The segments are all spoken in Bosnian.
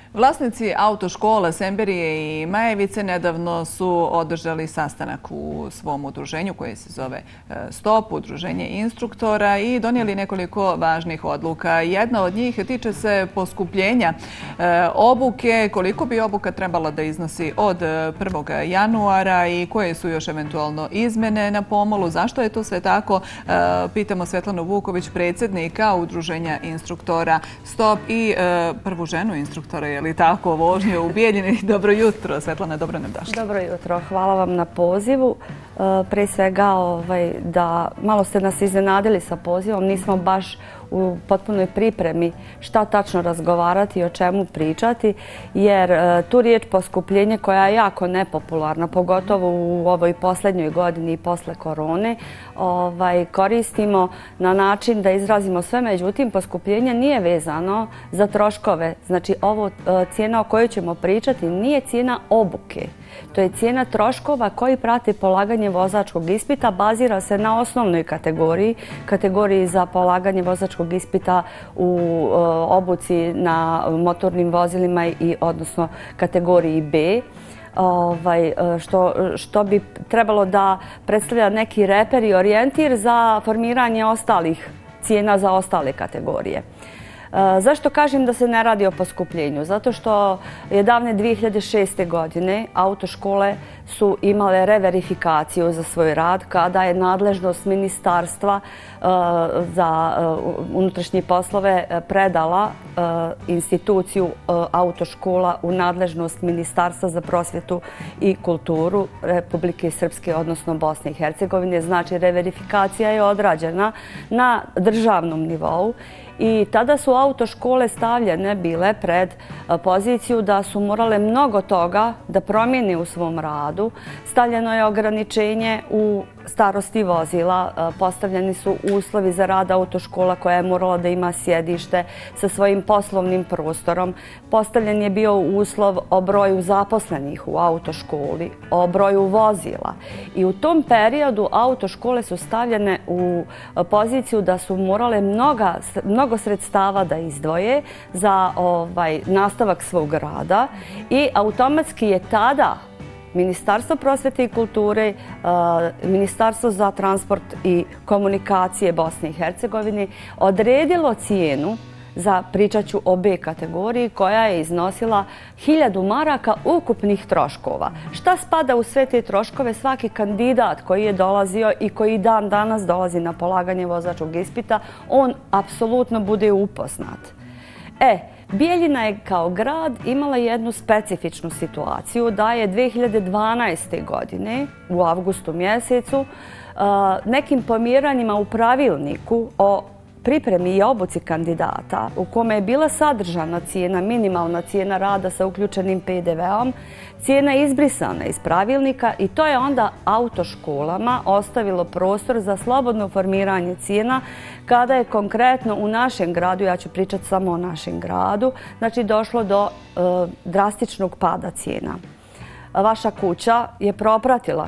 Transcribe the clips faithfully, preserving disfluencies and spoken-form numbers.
Vlasnici autoškola Semberije i Majevice nedavno su održali sastanak u svom udruženju koje se zove Stop, udruženje instruktora, i donijeli nekoliko važnih odluka. Jedna od njih tiče se poskupljenja obuke, koliko bi obuka trebala da iznosi od prvog januara i koje su još eventualno izmene na pomolu. Zašto je to sve tako? Pitamo Svetlanu Vuković, predsjednika udruženja instruktora Stop i prvu ženu instruktora, je li tako, vožnje u Bijeljini. Dobro jutro, Svetlana, dobro nam došli. Dobro jutro, hvala vam na pozivu. Pre svega da malo ste nas iznenadili sa pozivom, nismo baš u potpunoj pripremi šta tačno razgovarati i o čemu pričati, jer tu riječ poskupljenje koja je jako nepopularna, pogotovo u ovoj posljednjoj godini i posle korone, koristimo na način da izrazimo sve. Međutim, poskupljenje nije vezano za troškove. Znači, ovo cijena o kojoj ćemo pričati nije cijena obuke. To je cijena troškova koji prate polaganje vozačkog ispita. Bazira se na osnovnoj kategoriji, kategoriji za polaganje vozačkog ispita u obuci na motornim vozilima i odnosno kategoriji B. Što bi trebalo da predstavlja neki reper i orijentir za formiranje ostalih cijena za ostale kategorije. Zašto kažem da se ne radi o poskupljenju? Zato što je davne dvije hiljade šeste. godine autoškole su imale reverifikaciju za svoj rad kada je nadležnost Ministarstva za unutrašnje poslove predala instituciju autoškola u nadležnost Ministarstva za prosvjetu i kulturu Republike Srpske, odnosno Bosne i Hercegovine. Znači, reverifikacija je odrađena na državnom nivou i tada su autoškole stavljene bile pred poziciju da su morale mnogo toga da promijene u svom radu. Stavljeno je ograničenje u starosti vozila, postavljeni su uslovi za rad autoškola koja je morala da ima sjedište sa svojim poslovnim prostorom. Postavljen je bio uslov o broju zaposlenih u autoškoli, o broju vozila. I u tom periodu autoškole su stavljene u poziciju da su morale mnoga, mnogo sredstava da izdvoje za ovaj, nastavak svog rada i automatski je tada Ministarstvo prosvjete i kulture, Ministarstvo za transport i komunikacije Bosne i Hercegovine odredilo cijenu za, pričat ću o B kategoriji, koja je iznosila hiljadu maraka ukupnih troškova. Šta spada u sve te troškove? Svaki kandidat koji je dolazio i koji dan danas dolazi na polaganje vozačkog ispita, on apsolutno bude upoznat. E, Bijeljina je kao grad imala jednu specifičnu situaciju da je dvije hiljade dvanaeste. godine u avgustu mjesecu nekim pomiranjima u pravilniku o pripremi i obuci kandidata u kome je bila sadržana cijena, minimalna cijena rada sa uključenim P D V-om, cijena izbrisana iz pravilnika i to je onda autoškolama ostavilo prostor za slobodno formiranje cijena kada je konkretno u našem gradu, ja ću pričati samo o našem gradu, znači došlo do e, drastičnog pada cijena. Vaša kuća je propratila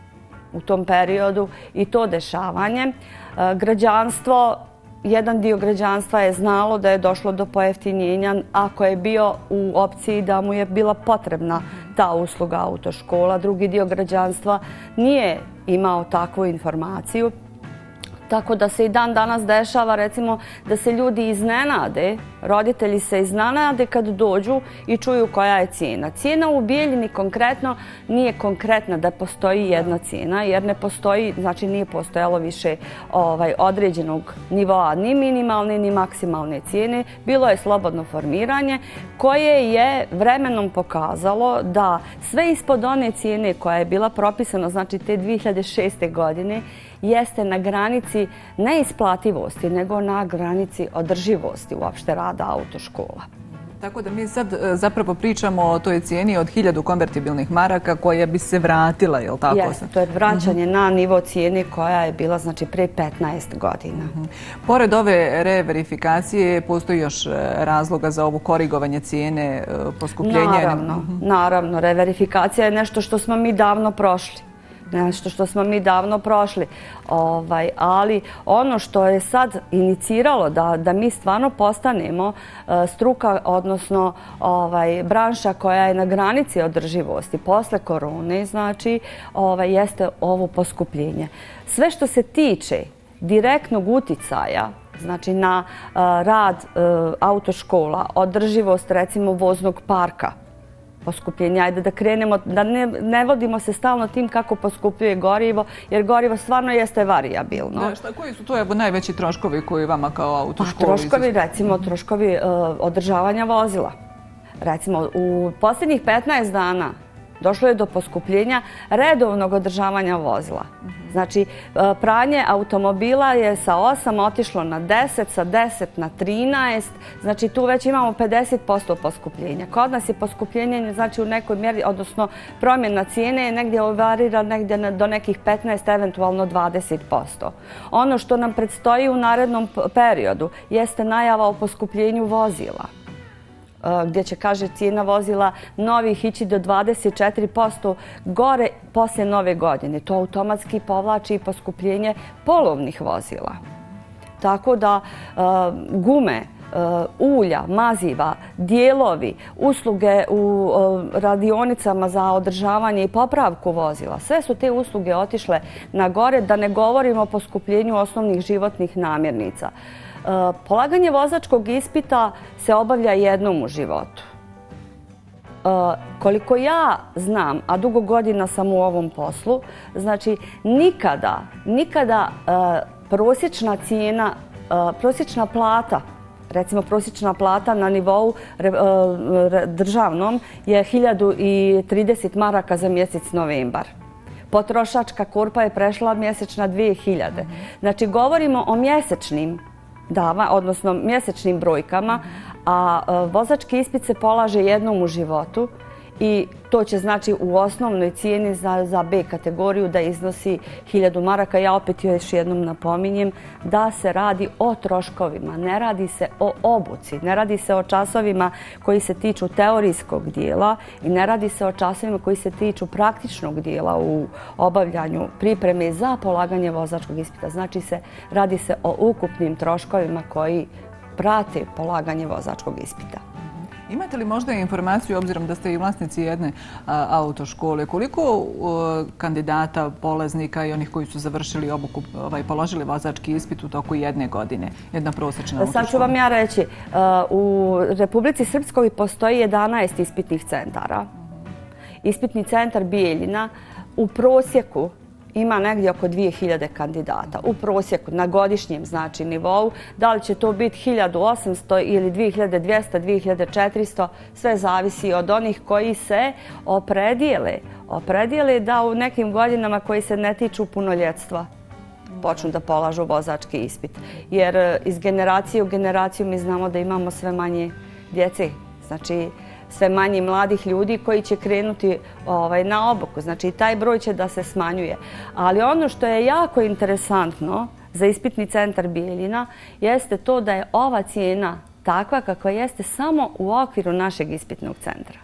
u tom periodu i to dešavanje. E, građanstvo Jedan dio građanstva je znalo da je došlo do pojeftinjenja ako je bio u opciji da mu je bila potrebna ta usluga autoškola. Drugi dio građanstva nije imao takvu informaciju. Tako da se i dan danas dešava, recimo, da se ljudi iznenade, roditelji se iznenade kad dođu i čuju koja je cijena. Cijena u Bijeljini konkretno nije konkretna da postoji jedna cijena, jer ne postoji, znači nije postojalo više ovaj, određenog nivoa ni minimalne ni maksimalne cijene. Bilo je slobodno formiranje koje je vremenom pokazalo da sve ispod one cijene koja je bila propisana, znači te dvije hiljade šeste. godine, jeste na granici neisplativosti, nego na granici održivosti uopšte rada autoškola. Tako da mi sad zapravo pričamo o toj cijeni od hiljadu konvertibilnih maraka koja bi se vratila, je li tako? Jeste, to je vraćanje uh-huh. na nivo cijene koja je bila znači pre petnaest godina. Uh-huh. Pored ove reverifikacije, postoji još razloga za ovo korigovanje cijene, poskupljenja? Naravno, uh-huh. naravno. Reverifikacija je nešto što smo mi davno prošli. nešto što smo mi davno prošli. Ovaj, ali ono što je sad iniciralo da, da mi stvarno postanemo uh, struka, odnosno ovaj, branša koja je na granici održivosti posle korone, znači, ovaj, jeste ovo poskupljenje. Sve što se tiče direktnog uticaja, znači na uh, rad uh, autoškola, održivost recimo voznog parka, poskupljenja. Ajde da krenemo, da ne, ne vodimo se stalno tim kako poskupljuje gorivo, jer gorivo stvarno jeste varijabilno. Da, šta, koji su to evo, najveći troškovi koji vama kao autoškoli? Pa, troškovi, recimo, troškovi uh, održavanja vozila. Recimo, u posljednjih petnaest dana došlo je do poskupljenja redovnog održavanja vozila. Znači, pranje automobila je sa osam otišlo na deset, sa deset na trinaest, znači tu već imamo pedeset posto poskupljenja. Kod nas je poskupljenje, znači u nekoj mjeri, odnosno promjena cijene je negdje varira negdje do nekih petnaest, eventualno dvadeset posto. Ono što nam predstoji u narednom periodu jeste najava o poskupljenju vozila, gdje će, kaže, cijena vozila novih ići do dvadeset četiri posto gore poslije nove godine. To automatski povlači i poskupljenje polovnih vozila. Tako da gume, ulja, maziva, dijelovi, usluge u radionicama za održavanje i popravku vozila, sve su te usluge otišle na gore, da ne govorimo o poskupljenju osnovnih životnih namirnica. Polaganje vozačkog ispita se obavlja jednom u životu. Koliko ja znam, a dugo godina sam u ovom poslu, znači nikada, nikada prosječna cijena, prosječna plata, recimo prosječna plata na nivou državnom je hiljadu trideset maraka za mjesec novembar. Potrošačka korpa je prešla mjesečna dvije hiljade. Znači govorimo o mjesečnim dava, odnosno mjesečnim brojkama, a vozački ispit se polaže jednom u životu i to će znači u osnovnoj cijeni za, za B kategoriju da iznosi hiljadu maraka. Ja opet još jednom napominjem da se radi o troškovima, ne radi se o obuci, ne radi se o časovima koji se tiču teorijskog dijela i ne radi se o časovima koji se tiču praktičnog dijela u obavljanju pripreme za polaganje vozačkog ispita. Znači se radi se o ukupnim troškovima koji prate polaganje vozačkog ispita. Imate li možda informaciju, obzirom da ste i vlasnici jedne a, autoškole, koliko a, kandidata, polaznika i onih koji su završili obuku, ovaj, položili vozački ispit u toku jedne godine? Jedna prosječna autoškola. Sad ću vam ja reći, a, u Republici Srpskoj postoji jedanaest ispitnih centara. Ispitni centar Bijeljina u prosjeku ima negdje oko dvije hiljade kandidata. U prosjeku, na godišnjem znači nivou. Da li će to biti hiljadu osamsto ili dvije hiljade dvjesto, dvije hiljade četiristo, sve zavisi od onih koji se opredijele. Opredijele da u nekim godinama koji se ne tiču punoljetstva počnu da polažu vozački ispit. Jer iz generacije u generaciju mi znamo da imamo sve manje djece. Znači, sve manje mladih ljudi koji će krenuti ovaj, na obuku. Znači, taj broj će da se smanjuje. Ali ono što je jako interesantno za ispitni centar Bijeljina jeste to da je ova cijena takva kakva jeste samo u okviru našeg ispitnog centra.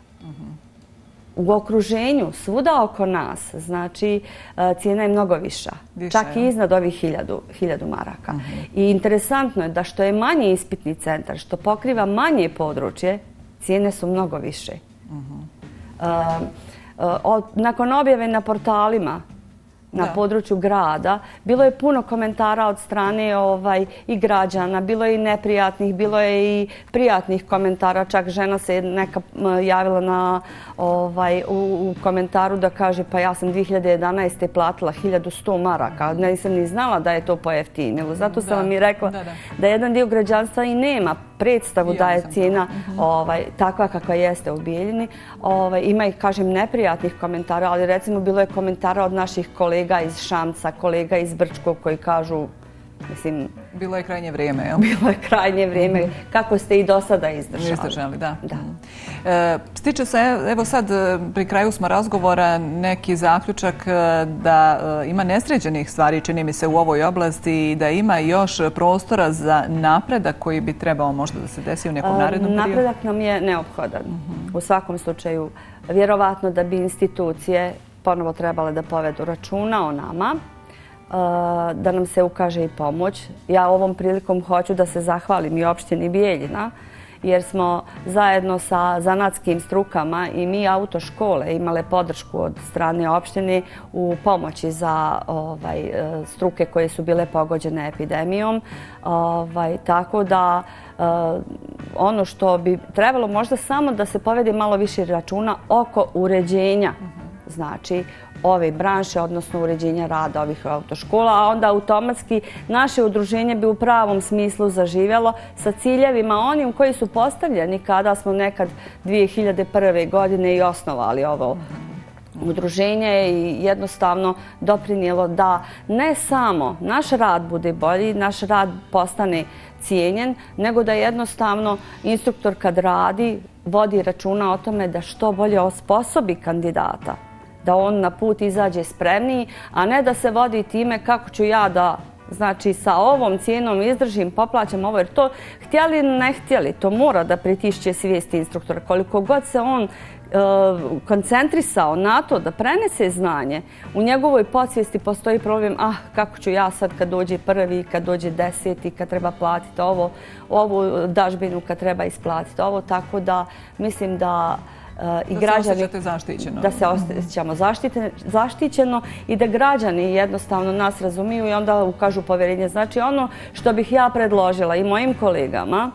U okruženju, svuda oko nas, znači, cijena je mnogo viša. Više, čak i iznad ovih hiljadu, hiljadu maraka. Uh-huh. I interesantno je da što je manji ispitni centar, što pokriva manje područje, cijene su mnogo više. Uh-huh. uh, uh, od, nakon objave na portalima na da. području grada, bilo je puno komentara od strane ovaj, i građana, bilo je i neprijatnih, bilo je i prijatnih komentara. Čak žena se neka javila na, ovaj, u, u komentaru da kaže pa ja sam dvije hiljade jedanaeste. platila hiljadu sto maraka, nisam ni znala da je to pojeftinilo. Zato sam da. vam i rekla da, da. da jedan dio građanstva i nema predstavu ja da je cijena uh-huh. ovaj, takva kakva jeste u Bijeljini. Ovaj, ima i, kažem, neprijatnih komentara, ali recimo bilo je komentara od naših kolega iz Šamca, kolega iz Brčkog koji kažu, mislim... Bilo je krajnje vrijeme, jel? Bilo je krajnje vrijeme. Mm-hmm. Kako ste i do sada izdržali. Izdržali, da. da. E, stiče se, evo sad pri kraju smo razgovora, neki zaključak da ima nesređenih stvari, čini mi se, u ovoj oblasti i da ima još prostora za napredak koji bi trebao možda da se desi u nekom narednom periodu. Napredak nam je neophodan. Mm-hmm. U svakom slučaju, vjerovatno da bi institucije ponovo trebale da povedu računa o nama, da nam se ukaže i pomoć. Ja ovom prilikom hoću da se zahvalim i opštini Bijeljina, jer smo zajedno sa zanatskim strukama i mi autoškole imale podršku od strane opštine u pomoći za ovaj, struke koje su bile pogođene epidemijom. Ovaj, tako da ono što bi trebalo možda samo da se povede malo više računa oko uređenja, znači ove branše, odnosno uređenja rada ovih autoškola, a onda automatski naše udruženje bi u pravom smislu zaživjelo sa ciljevima onim koji su postavljeni kada smo nekad dvije hiljade prve. godine i osnovali ovo udruženje i jednostavno doprinijelo da ne samo naš rad bude bolji, naš rad postane cijenjen, nego da jednostavno instruktor kad radi vodi računa o tome da što bolje osposobi kandidata, da on na put izađe spremniji, a ne da se vodi time kako ću ja da, znači, sa ovom cijenom izdržim, poplaćam ovo, jer to htjeli ili ne htjeli, to mora da pritišće svijest instruktora. Koliko god se on koncentrisao na to da prenese znanje, u njegovoj podsvijesti postoji problem, ah, kako ću ja sad kad dođe prvi, kad dođe deseti, kad treba platiti ovo, ovu dažbinu kad treba isplatiti ovo, tako da mislim da i građani, da se osjećate zaštićeno. Da se osjećamo zaštićeno i da građani jednostavno nas razumiju i onda ukažu povjerenje. Znači ono što bih ja predložila i mojim kolegama,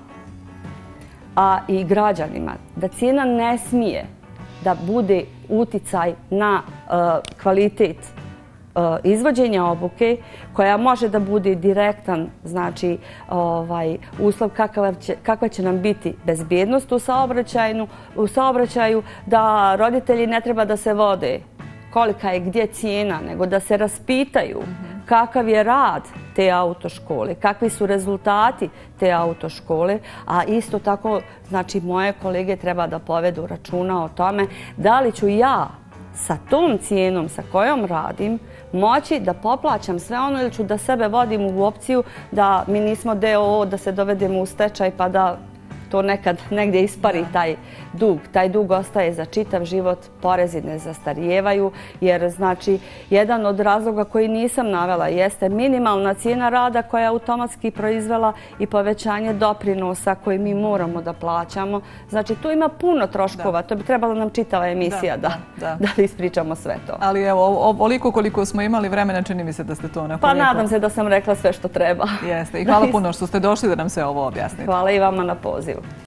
a i građanima, da cijena ne smije da bude uticaj na kvalitet izvođenja obuke, koja može da bude direktan, znači, ovaj, uslov kakva će nam biti bezbjednost u saobraćaju, u saobraćaju, da roditelji ne treba da se vode kolika je gdje cijena, nego da se raspitaju kakav je rad te autoškole, kakvi su rezultati te autoškole, a isto tako, znači, moje kolege treba da povedu računa o tome da li ću ja sa tom cijenom sa kojom radim moći da poplaćam sve ono ili ću da sebe vodim u opciju da mi nismo D O O, da se dovedemo u stečaj pa da to nekad negdje ispari taj dug. Taj dug ostaje za čitav život, porezi ne zastarijevaju, jer znači jedan od razloga koji nisam navela jeste minimalna cijena rada koja je automatski proizvela i povećanje doprinosa koji mi moramo da plaćamo. Znači tu ima puno troškova, to bi trebala nam čitava emisija da, da, da. da ispričamo sve to. Ali evo, ovoliko koliko smo imali vremena, čini mi se da ste to onako... Pa nadam se da sam rekla sve što treba. Jeste, i hvala puno što ste došli da nam sve ovo objasnite. Hvala i vama na pozivu.